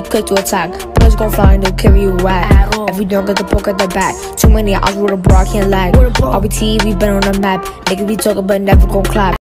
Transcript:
quick to attack. Bullets gon' fly and they'll carry you whack. If you don't get the poke at the back, too many odds with a bro, I can't lag. RBT, we been on the map. Niggas be talking but never gon' clap.